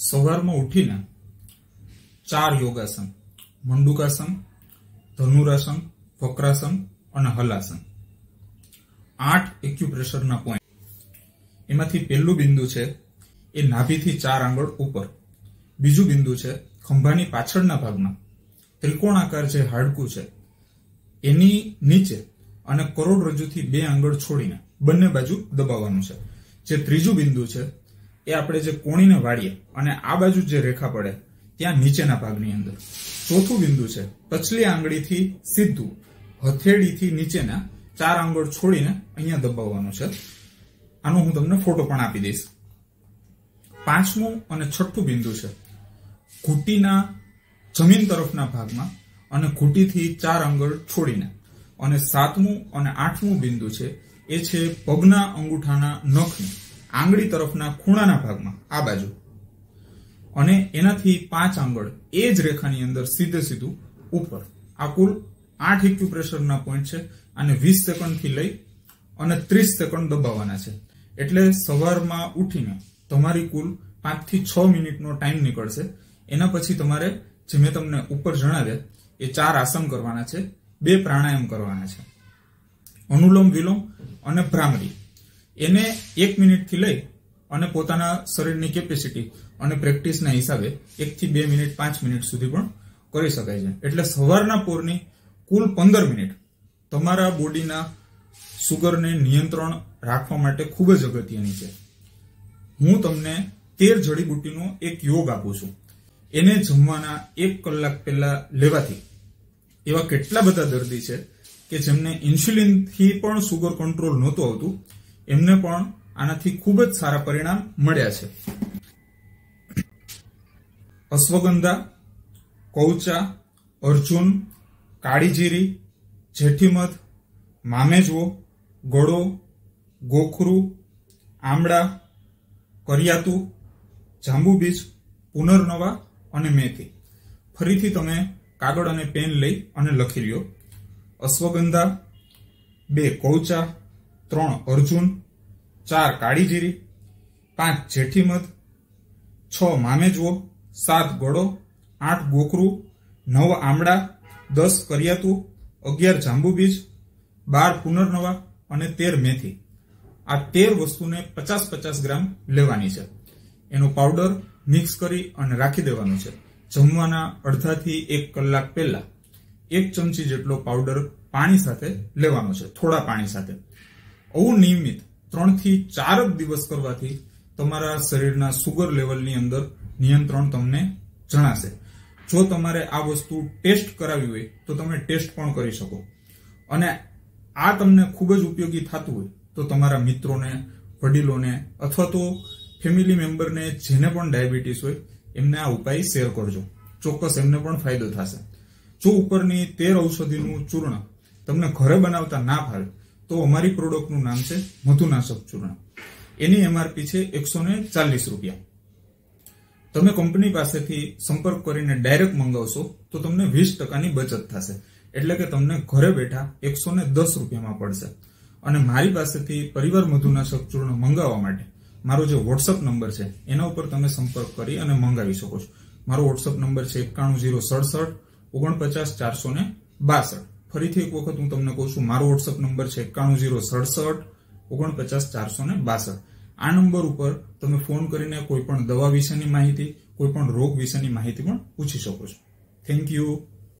સવારમાં ઉઠીને 4 યોગાસન, મંડુકાસન, ધનુરાસન, વક્રાસન અને હલાસન, 8 એક્યુપ્રેશરના પોઈન્ટ. એમાંથી પહેલું બિંદુ છે એ નાભીથી 4 આંગળ ઉપર, બીજું બિંદુ છે ખંભાની પાછળના ભાગમાં ત્રિકોણાકાર જે હાડકું છે એની નીચે અને કરોડરજ્જુથી 2 આંગળ છોડીને બંને બાજુ દબાવવાનું છે. જે ત્રીજું બિંદુ છે એ આપણે જે કોણીને વાળીએ અને આ બાજુ જે રેખા પડે ત્યાં નીચેના ભાગની અંદર. ચોથું બિંદુ છે ટચલી આંગળીથી સીધું હથેળીથી નીચેના 4 આંગળ છોડીને અહીંયા દબાવવાનું છે. આનો હું તમને ફોટો પણ આપી દઈશ. પાંચમું અને છઠ્ઠું બિંદુ છે ઘૂંટીના જમીન તરફના ભાગમાં અને ઘૂંટીથી 4 આંગળ છોડીને. અને સાતમું અને આઠમું બિંદુ છે એ છે પગના અંગૂઠાના નખની આંગળી તરફના ખૂણાના ભાગમાં આ બાજુ, અને એનાથી 5 આંગળ એ જ રેખાની અંદર સીધે સીધું ઉપર. આ કુલ 8 એક્યુપ્રેશરના પોઈન્ટ છે. અને 20 સેકન્ડથી લઈ અને 30 સેકન્ડ દબાવવાના છે. એટલે સવારમાં ઉઠીને તમારી કુલ 5 થી 6 મિનિટનો ટાઈમ નીકળશે. એના પછી તમારે જે મેં તમને ઉપર જણાવ્યા એ 4 આસન કરવાના છે, 2 પ્રાણાયામ કરવાના છે, અનુલોમ વિલોમ અને ભ્રામરી. એને 1 મિનિટથી લઈ અને પોતાના શરીરની કેપેસિટી અને પ્રેક્ટિસના હિસાબે 1 થી 2 મિનિટ 5 મિનિટ સુધી પણ કરી શકાય છે. એટલે સવારના પોરની કુલ 15 મિનિટ તમારા બોડીના સુગરને નિયંત્રણ રાખવા માટે ખૂબ જ અગત્યની છે. હું તમને 13 જડીબુટ્ટીનો એક યોગ આપું છું. એને જમવાના 1 કલાક પહેલા લેવાથી એવા કેટલા બધા દર્દી છે કે જેમને ઇન્સ્યુલિનથી પણ સુગર કંટ્રોલ નહોતું આવતું, એમને પણ આનાથી ખૂબ જ સારા પરિણામ મળ્યા છે. અશ્વગંધા, કૌચા, અર્જુન, કાળીજીરી, જેઠીમધ, મામેજવો, ગળો, ગોખરું, આમળા, કરિયાતું, જાંબુબીજ, પુનર્નવા અને મેથી. ફરીથી તમે કાગળ અને પેન લઈ અને લખી લ્યો. અશ્વગંધા, 2 કૌચા, 3 અર્જુન, 4 કાળીજીરી, 5 જેઠીમધ, 6 મામેજવો, 7 ગળો, 8 ગોખરું, 9 આમળા, 10 કરિયાતું, 11 જાંબુબીજ, 12 પુનર્નવા અને 13 મેથી. આ 13 વસ્તુને 50-50 ગ્રામ લેવાની છે. એનો પાવડર મિક્સ કરી અને રાખી દેવાનું છે. જમવાના અડધાથી 1 કલાક પહેલા 1 ચમચી જેટલો પાવડર પાણી સાથે લેવાનો છે, થોડા પાણી સાથે. આવું નિયમિત 3 થી 4 દિવસ કરવાથી તમારા શરીરના સુગર લેવલની અંદર નિયંત્રણ તમને જણાશે. જો તમારે આ વસ્તુ ટેસ્ટ કરાવી હોય તો તમે ટેસ્ટ પણ કરી શકો. અને આ તમને ખૂબ જ ઉપયોગી થતું હોય તો તમારા મિત્રોને, વડીલોને અથવા તો ફેમિલી મેમ્બરને જેને પણ ડાયાબિટીસ હોય એમને આ ઉપાય શેર કરજો. ચોક્કસ એમને પણ ફાયદો થશે. જો ઉપરની 13 ઔષધિનું ચૂર્ણ તમને ઘરે બનાવતા ના ફાવે તો અમારી પ્રોડક્ટનું નામ છે મધુનાશક ચૂર્ણ. એની એમઆરપી છે 140 રૂપિયા. તમે કંપની પાસેથી સંપર્ક કરીને ડાયરેક્ટ મંગાવશો તો તમને 20% બચત થશે. એટલે કે તમને ઘરે બેઠા 110 રૂપિયામાં પડશે. અને મારી પાસેથી પરિવાર મધુનાશક ચૂર્ણ મંગાવવા માટે મારો જે વોટ્સઅપ નંબર છે એના ઉપર તમે સંપર્ક કરી અને મંગાવી શકો છો. મારો વોટ્સઅપ નંબર છે 91067 49462. ફરીથી એક વખત હું તમને કહું છું, મારો વોટ્સઅપ નંબર છે 91067 49462. આ નંબર ઉપર તમે ફોન કરીને કોઈ પણ દવા વિશેની માહિતી, કોઈ પણ રોગ વિશેની માહિતી પણ પૂછી શકો છો. Thank you.